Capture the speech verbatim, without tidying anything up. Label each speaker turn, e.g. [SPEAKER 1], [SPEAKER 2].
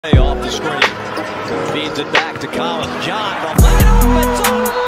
[SPEAKER 1] Off the screen, feeds it back to Collins. John, from way off, it's all